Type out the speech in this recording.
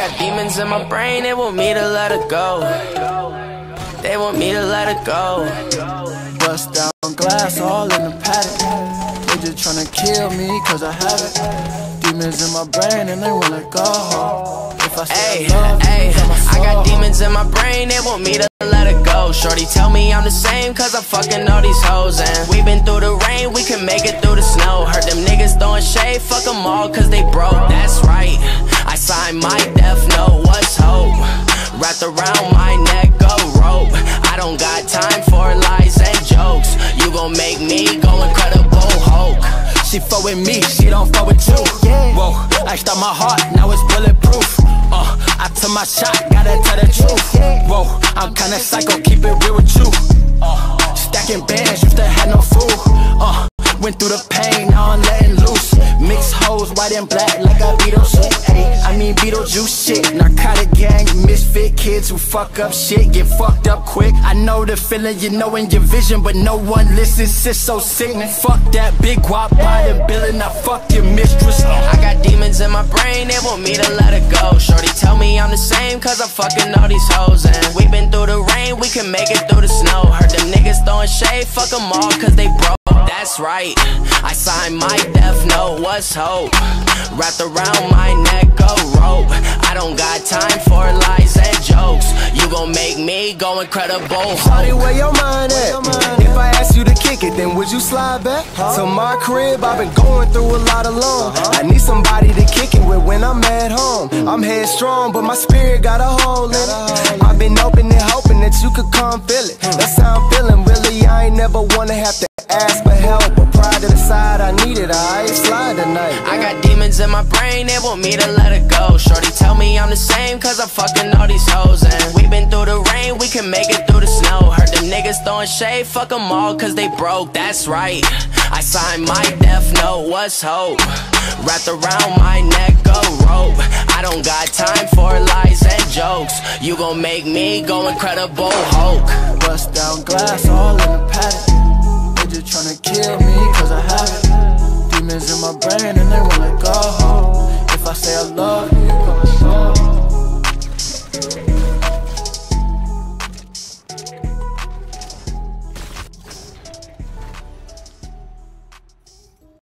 got demons in my brain, they want me to let it go. They want me to let it go. Bust down glass all in the paddock. They just tryna kill me cause I have it. Demons in my brain and they wanna go. If I say I got demons in my brain, they want me to let it go. Shorty tell me I'm the same cause I'm fucking all these hoes. And we been through the rain, we can make it through the snow. Heard them niggas throwing shade, fuck them all cause they broke. That's right, I signed my death note, what's hope? Wrapped around my neck, go rope. I don't got time for lies and jokes. You gon' make me go Incredible Hulk. she fuck with me, she don't fuck with you. Whoa, I start my heart, now it's bulletproof. I took my shot, gotta tell the truth. Whoa, I'm kinda psycho, keep it real with you. Stacking bands, used to have no food. Went through the pain, now I'm letting loose. Mixed hoes, white and black, like a Beetlejuice shit. I mean Beetlejuice shit. Narcotic gang, misfit kids who fuck up shit, get fucked up quick. I know the feeling, you know in your vision, but no one listens, it's so sick. Fuck that big guap by the billing, I fuck your mistress. I got demons in my brain, they want me to let it go. Shorty tell me I'm the same cause I'm fucking all these hoes. And we been through the rain, we can make it through the snow. Heard them niggas throwing shade, fuck them all cause they broke. That's right, I signed my death note, what's hope? Wrapped around my neck, go rope. I don't got time for lies and jokes. You gon' make me go Incredible Hulk. Shawty, where your mind at? If I ask you to kick it, then would you slide back? To my crib, I've been going through a lot alone. I need somebody to kick it with when I'm at home. I'm headstrong, but my spirit got a hole in it. I've been open and hoping that you could come feel it. That's how I'm feeling, really, I ain't never wanna have to ask for help, but pride to the side, I need it, I ain't slide tonight. I got demons in my brain, they want me to let it go. Shorty tell me I'm the same cause I'm fucking all these hoes. And we been through the rain, we can make it through the snow. Heard them niggas throwing shade, fuck them all cause they broke. That's right, I signed my death note, what's hope? Wrapped around my neck, go rope. I don't got time for lies and jokes. You gon' make me go Incredible Hulk. Bust down glass all in the paddock. Just tryna kill me cause I have it. Demons in my brain and they wanna go home. If I say I love